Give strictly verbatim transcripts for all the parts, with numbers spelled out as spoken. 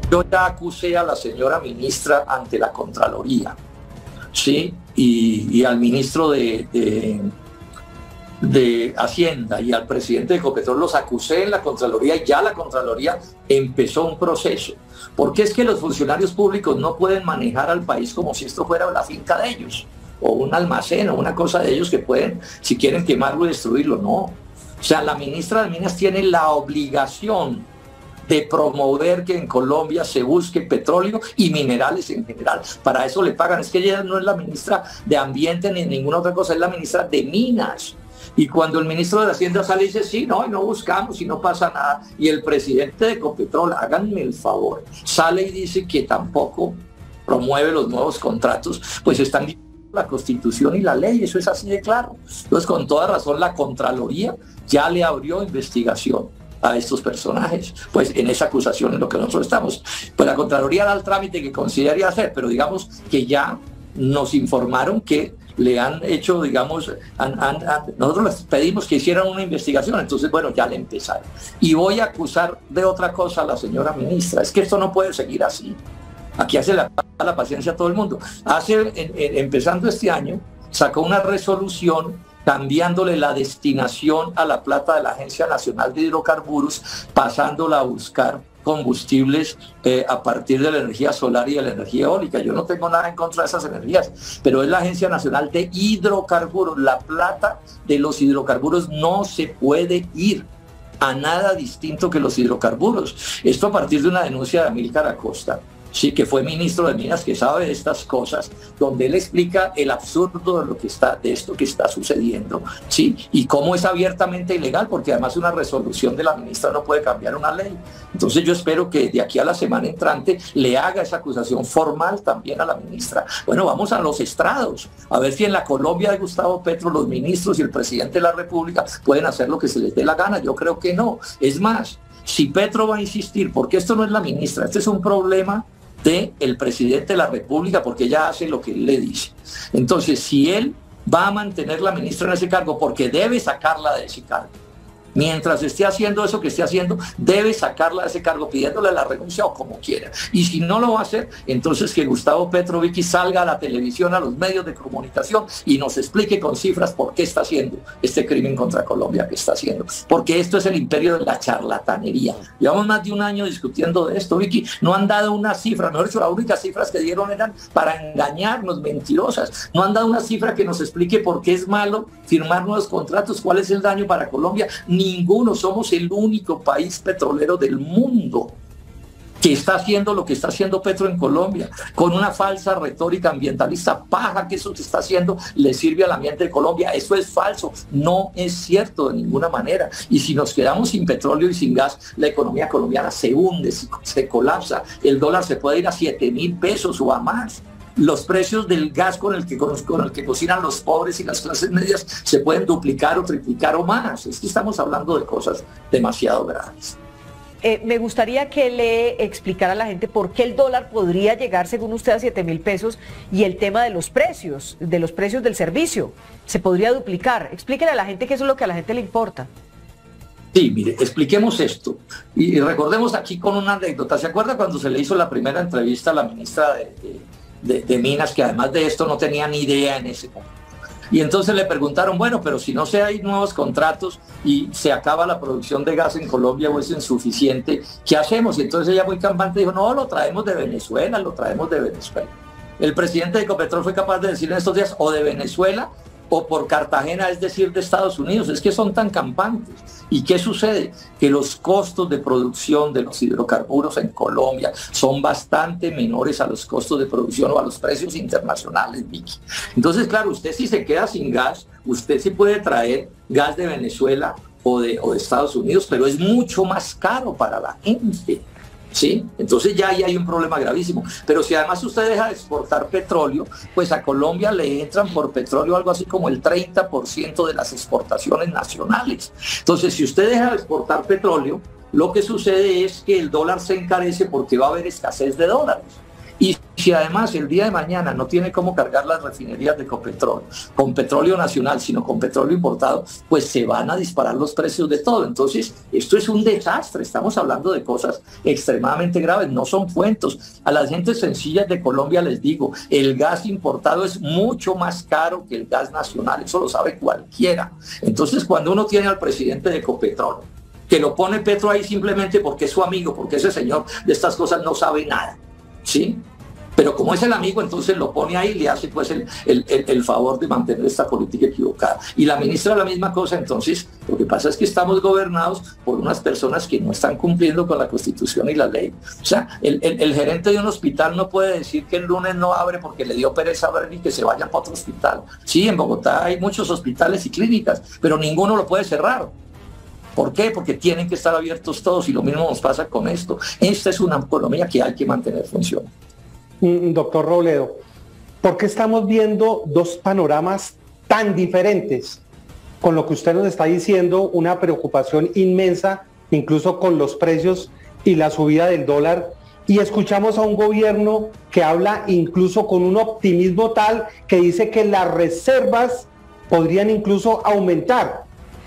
Yo ya acusé a la señora ministra ante la Contraloría, ¿sí? Y, y al ministro de, de, de Hacienda y al presidente de Ecopetrol los acusé en la Contraloría, y ya la Contraloría empezó un proceso. Porque es que los funcionarios públicos no pueden manejar al país como si esto fuera la finca de ellos, o un almacén, o una cosa de ellos que pueden, si quieren, quemarlo y destruirlo. No. O sea, la ministra de Minas tiene la obligación de promover que en Colombia se busque petróleo y minerales en general. Para eso le pagan. Es que ella no es la ministra de Ambiente ni ninguna otra cosa, es la ministra de Minas. Y cuando el ministro de Hacienda sale y dice, sí, no, y no buscamos y no pasa nada, y el presidente de Ecopetrol, háganme el favor, sale y dice que tampoco promueve los nuevos contratos, pues están la Constitución y la ley, eso es así de claro. Entonces, con toda razón, la Contraloría ya le abrió investigación a estos personajes, pues en esa acusación en lo que nosotros estamos. Pues la Contraloría da el trámite que considere hacer, pero digamos que ya nos informaron que le han hecho, digamos, han, han, han, nosotros les pedimos que hicieran una investigación, entonces bueno, ya le empezaron. Y voy a acusar de otra cosa a la señora ministra, es que esto no puede seguir así. Aquí hace la, la paciencia a todo el mundo. Hace, en, en, empezando este año, sacó una resolución cambiándole la destinación a la plata de la Agencia Nacional de Hidrocarburos, pasándola a buscar combustibles eh, a partir de la energía solar y de la energía eólica. Yo no tengo nada en contra de esas energías, pero es la Agencia Nacional de Hidrocarburos. La plata de los hidrocarburos no se puede ir a nada distinto que los hidrocarburos. Esto a partir de una denuncia de Amílcar Acosta, sí, que fue ministro de Minas, que sabe de estas cosas, donde él explica el absurdo de lo que está, de esto que está sucediendo, sí, y cómo es abiertamente ilegal, porque además una resolución de la ministra no puede cambiar una ley. Entonces yo espero que de aquí a la semana entrante le haga esa acusación formal también a la ministra. Bueno, vamos a los estrados, a ver si en la Colombia de Gustavo Petro los ministros y el presidente de la República pueden hacer lo que se les dé la gana. Yo creo que no. Es más, si Petro va a insistir, porque esto no es la ministra, este es un problema del presidente de la República, porque ella hace lo que él le dice. Entonces, si él va a mantener la ministra en ese cargo, porque debe sacarla de ese cargo, mientras esté haciendo eso que esté haciendo, debe sacarla de ese cargo pidiéndole la renuncia o como quiera. Y si no lo va a hacer, entonces que Gustavo Petro, Vicky, salga a la televisión, a los medios de comunicación y nos explique con cifras por qué está haciendo este crimen contra Colombia que está haciendo. Porque esto es el imperio de la charlatanería. Llevamos más de un año discutiendo de esto, Vicky. No han dado una cifra, mejor dicho, las únicas cifras que dieron eran para engañarnos, mentirosas. No han dado una cifra que nos explique por qué es malo firmar nuevos contratos, cuál es el daño para Colombia. Ninguno. Somos el único país petrolero del mundo que está haciendo lo que está haciendo Petro en Colombia, con una falsa retórica ambientalista paja, que eso que está haciendo le sirve al ambiente de Colombia. Eso es falso, no es cierto de ninguna manera. Y si nos quedamos sin petróleo y sin gas, la economía colombiana se hunde, se, se colapsa, el dólar se puede ir a siete mil pesos o a más. Los precios del gas con el, que, con el que cocinan los pobres y las clases medias se pueden duplicar o triplicar o más. Es que estamos hablando de cosas demasiado graves. Eh, me gustaría que le explicara a la gente por qué el dólar podría llegar, según usted, a siete mil pesos, y el tema de los precios, de los precios del servicio, se podría duplicar. Explíquele a la gente que eso es lo que a la gente le importa. Sí, mire, expliquemos esto. Y recordemos aquí con una anécdota. ¿Se acuerda cuando se le hizo la primera entrevista a la ministra de... de De, de Minas, que además de esto no tenía ni idea en ese momento? Y entonces le preguntaron, bueno, pero si no se hay nuevos contratos y se acaba la producción de gas en Colombia o es insuficiente, ¿qué hacemos? Y entonces ella muy campante dijo, no, lo traemos de Venezuela, lo traemos de Venezuela. El presidente de Ecopetrol fue capaz de decir en estos días, o de Venezuela o por Cartagena, es decir, de Estados Unidos. Es que son tan campantes. ¿Y qué sucede? Que los costos de producción de los hidrocarburos en Colombia son bastante menores a los costos de producción o a los precios internacionales, Vicky. Entonces, claro, usted si se queda sin gas, usted sí puede traer gas de Venezuela o de, o de Estados Unidos, pero es mucho más caro para la gente, ¿sí? Entonces ya ahí hay un problema gravísimo. Pero si además usted deja de exportar petróleo, pues a Colombia le entran por petróleo algo así como el treinta por ciento de las exportaciones nacionales. Entonces, si usted deja de exportar petróleo, lo que sucede es que el dólar se encarece porque va a haber escasez de dólares. Y si además el día de mañana no tiene cómo cargar las refinerías de Ecopetrol con petróleo nacional, sino con petróleo importado, pues se van a disparar los precios de todo. Entonces, esto es un desastre. Estamos hablando de cosas extremadamente graves, no son cuentos. A las gentes sencillas de Colombia les digo, el gas importado es mucho más caro que el gas nacional, eso lo sabe cualquiera. Entonces, cuando uno tiene al presidente de Ecopetrol, que lo pone Petro ahí simplemente porque es su amigo, porque ese señor de estas cosas no sabe nada, ¿sí? Pero como es el amigo, entonces lo pone ahí y le hace pues el, el, el, el favor de mantener esta política equivocada. Y la ministra la misma cosa. Entonces, lo que pasa es que estamos gobernados por unas personas que no están cumpliendo con la Constitución y la ley. O sea, el, el, el gerente de un hospital no puede decir que el lunes no abre porque le dio pereza abrir y que se vayan para otro hospital. Sí, en Bogotá hay muchos hospitales y clínicas, pero ninguno lo puede cerrar. ¿Por qué? Porque tienen que estar abiertos todos, y lo mismo nos pasa con esto. Esta es una economía que hay que mantener funcionando. Doctor Robledo, ¿por qué estamos viendo dos panoramas tan diferentes? Con lo que usted nos está diciendo, una preocupación inmensa, incluso con los precios y la subida del dólar, y escuchamos a un gobierno que habla incluso con un optimismo tal que dice que las reservas podrían incluso aumentar.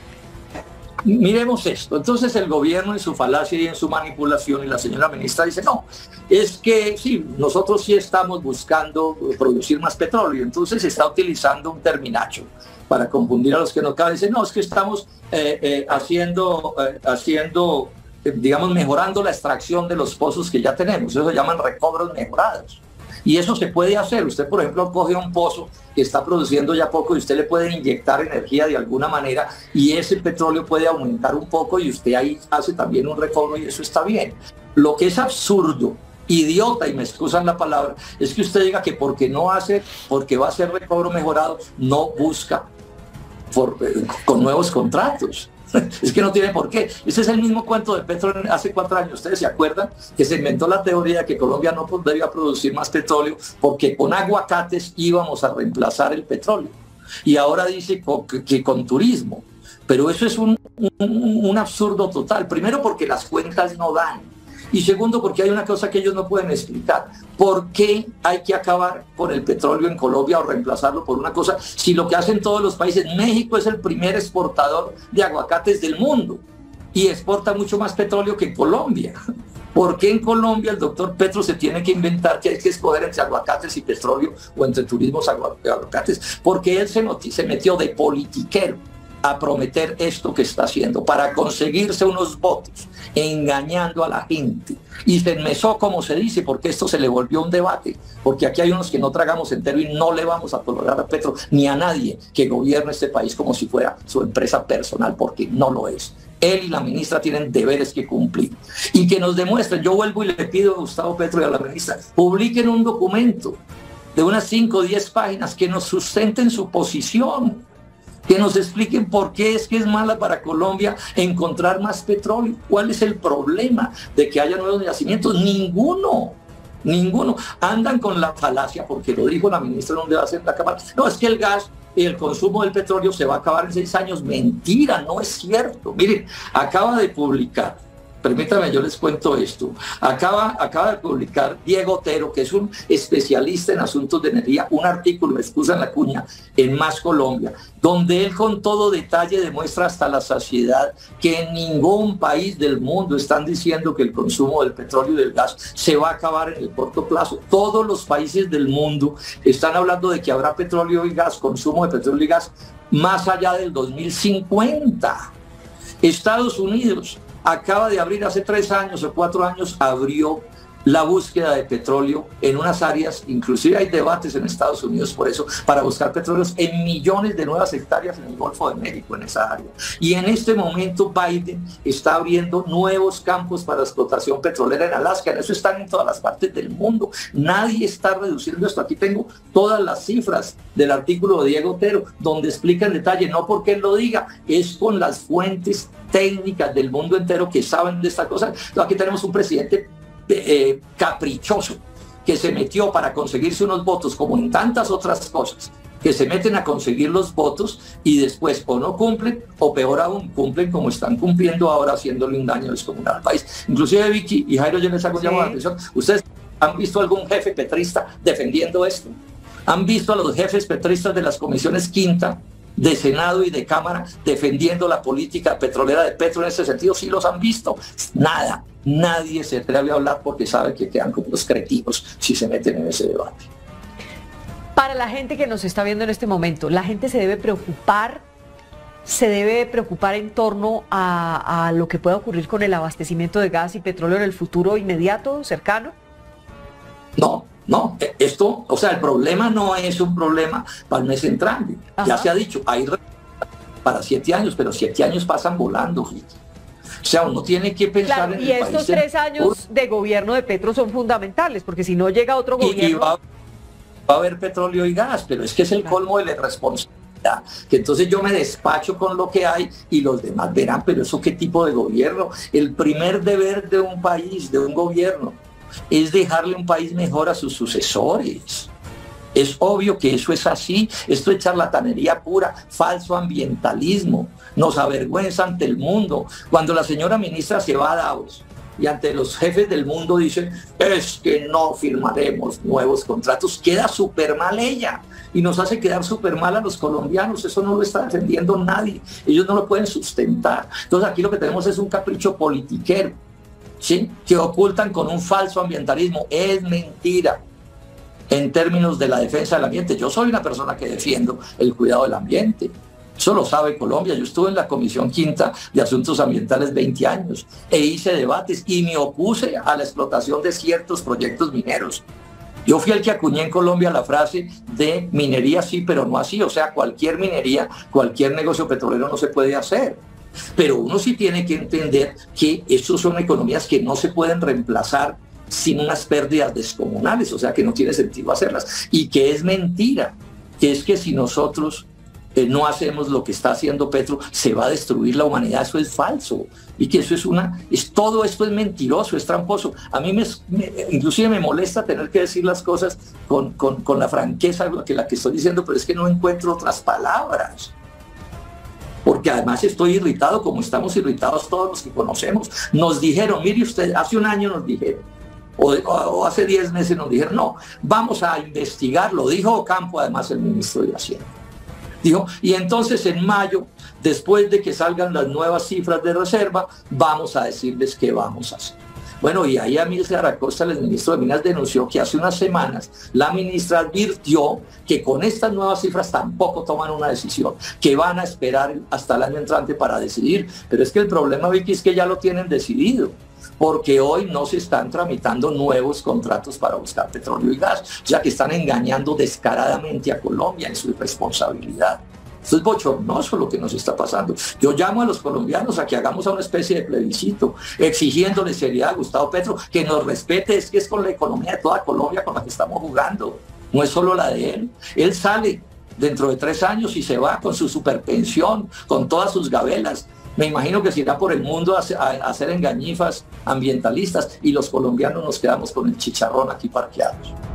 Miremos esto. Entonces el gobierno en su falacia y en su manipulación, y la señora ministra dice, no, es que sí, nosotros sí estamos buscando producir más petróleo. Entonces se está utilizando un terminacho para confundir a los que no caben. Dice, no, es que estamos eh, eh, haciendo, eh, haciendo eh, digamos, mejorando la extracción de los pozos que ya tenemos. Eso se llaman recobros mejorados. Y eso se puede hacer. Usted, por ejemplo, coge un pozo que está produciendo ya poco y usted le puede inyectar energía de alguna manera y ese petróleo puede aumentar un poco y usted ahí hace también un recobro y eso está bien. Lo que es absurdo, idiota, y me excusan la palabra, es que usted diga que porque no hace, porque va a hacer recobro mejorado, no busca por, eh, con nuevos contratos. Es que no tiene por qué. Ese es el mismo cuento de Petro hace cuatro años. Ustedes se acuerdan que se inventó la teoría de que Colombia no debía producir más petróleo porque con aguacates íbamos a reemplazar el petróleo. Y ahora dice que con turismo. Pero eso es un, un, un absurdo total. Primero porque las cuentas no dan. Y segundo, porque hay una cosa que ellos no pueden explicar. ¿Por qué hay que acabar con el petróleo en Colombia o reemplazarlo por una cosa si lo que hacen todos los países? México es el primer exportador de aguacates del mundo y exporta mucho más petróleo que Colombia. ¿Por qué en Colombia el doctor Petro se tiene que inventar que hay que escoger entre aguacates y petróleo o entre turismos y aguacates? Porque él se, se metió de politiquero a prometer esto que está haciendo para conseguirse unos votos, engañando a la gente, y se enmesó, como se dice, porque esto se le volvió un debate, porque aquí hay unos que no tragamos entero y no le vamos a tolerar a Petro ni a nadie que gobierne este país como si fuera su empresa personal, porque no lo es. Él y la ministra tienen deberes que cumplir y que nos demuestren. Yo vuelvo y le pido a Gustavo Petro y a la ministra, publiquen un documento de unas cinco o diez páginas que nos sustenten su posición, que nos expliquen por qué es que es mala para Colombia encontrar más petróleo. ¿Cuál es el problema de que haya nuevos yacimientos? Ninguno, ninguno. Andan con la falacia, porque lo dijo la ministra en un debate en la Cámara. No, es que el gas y el consumo del petróleo se va a acabar en seis años. Mentira, no es cierto. Miren, acaba de publicar, permítanme, yo les cuento esto. Acaba, acaba de publicar Diego Otero, que es un especialista en asuntos de energía, un artículo, me excusan la cuña, en Más Colombia, donde él con todo detalle demuestra hasta la saciedad que en ningún país del mundo están diciendo que el consumo del petróleo y del gas se va a acabar en el corto plazo. Todos los países del mundo están hablando de que habrá petróleo y gas, consumo de petróleo y gas, más allá del dos mil cincuenta. Estados Unidos acaba de abrir hace tres años o cuatro años, abrió la búsqueda de petróleo en unas áreas, inclusive hay debates en Estados Unidos por eso, para buscar petróleos en millones de nuevas hectáreas en el Golfo de México, en esa área. Y en este momento Biden está abriendo nuevos campos para explotación petrolera en Alaska. En eso están en todas las partes del mundo. Nadie está reduciendo esto. Aquí tengo todas las cifras del artículo de Diego Otero, donde explica en detalle, no porque él lo diga, es con las fuentes técnicas del mundo entero que saben de esta cosa. Entonces, aquí tenemos un presidente Eh, caprichoso que se metió para conseguirse unos votos, como en tantas otras cosas, que se meten a conseguir los votos y después o no cumplen o peor aún cumplen como están cumpliendo ahora, haciéndole un daño descomunal al país. Inclusive Vicky y Jairo, yo les hago un llamado de atención. Ustedes ¿Han visto algún jefe petrista defendiendo esto? ¿Han visto a los jefes petristas de las comisiones quinta, de Senado y de Cámara defendiendo la política petrolera de Petro en ese sentido? Sí los han visto. Nada, nadie se atreve a hablar porque sabe que quedan como los cretinos si se meten en ese debate. Para la gente que nos está viendo en este momento, ¿la gente se debe preocupar, se debe preocupar en torno a, a lo que pueda ocurrir con el abastecimiento de gas y petróleo en el futuro inmediato, cercano? No. No, esto, o sea, el problema no es un problema para el mes entrante. Ajá. Ya se ha dicho, hay para siete años, pero siete años pasan volando. O sea, uno tiene que pensar claro, en y el estos país tres en... años de gobierno de Petro son fundamentales, porque si no llega otro gobierno... Y, y va, va a haber petróleo y gas, pero es que es el claro. colmo de la irresponsabilidad. Que entonces yo me despacho con lo que hay y los demás verán, pero eso qué tipo de gobierno. El primer deber de un país, de un gobierno, es dejarle un país mejor a sus sucesores. Es obvio que eso es así. Esto es charlatanería pura, falso ambientalismo. Nos avergüenza ante el mundo. Cuando la señora ministra se va a Davos y ante los jefes del mundo dice, es que no firmaremos nuevos contratos, queda súper mal ella y nos hace quedar súper mal a los colombianos. Eso no lo está defendiendo nadie. Ellos no lo pueden sustentar. Entonces aquí lo que tenemos es un capricho politiquero, ¿sí?, que ocultan con un falso ambientalismo. Es mentira en términos de la defensa del ambiente. Yo soy una persona que defiendo el cuidado del ambiente. Eso lo sabe Colombia. Yo estuve en la Comisión Quinta de Asuntos Ambientales veinte años e hice debates y me opuse a la explotación de ciertos proyectos mineros. Yo fui el que acuñé en Colombia la frase de minería sí, pero no así. O sea, cualquier minería, cualquier negocio petrolero no se puede hacer. Pero uno sí tiene que entender que estos son economías que no se pueden reemplazar sin unas pérdidas descomunales, o sea que no tiene sentido hacerlas. Y que es mentira, que es que si nosotros eh, no hacemos lo que está haciendo Petro, se va a destruir la humanidad. Eso es falso. Y que eso es una, es, todo esto es mentiroso, es tramposo. A mí me, me, inclusive me molesta tener que decir las cosas con, con, con la franqueza que la que estoy diciendo, pero es que no encuentro otras palabras. Porque además estoy irritado, como estamos irritados todos los que conocemos. Nos dijeron, mire usted, hace un año nos dijeron, o, o hace diez meses nos dijeron, no, vamos a investigar, lo dijo Ocampo, además el ministro de Hacienda. Dijo, y entonces en mayo, después de que salgan las nuevas cifras de reserva, vamos a decirles qué vamos a hacer. Bueno, y ahí Amílcar Acosta, el ministro de Minas, denunció que hace unas semanas la ministra advirtió que con estas nuevas cifras tampoco toman una decisión, que van a esperar hasta el año entrante para decidir. Pero es que el problema, Vicky, es que ya lo tienen decidido, porque hoy no se están tramitando nuevos contratos para buscar petróleo y gas, o sea que están engañando descaradamente a Colombia en su irresponsabilidad. Esto es bochornoso lo que nos está pasando. Yo llamo a los colombianos a que hagamos una especie de plebiscito, exigiéndole seriedad a Gustavo Petro, que nos respete. Es que es con la economía de toda Colombia con la que estamos jugando, no es solo la de él. Él sale dentro de tres años y se va con su superpensión, con todas sus gabelas. Me imagino que se irá por el mundo a, a, a hacer engañifas ambientalistas y los colombianos nos quedamos con el chicharrón aquí parqueados.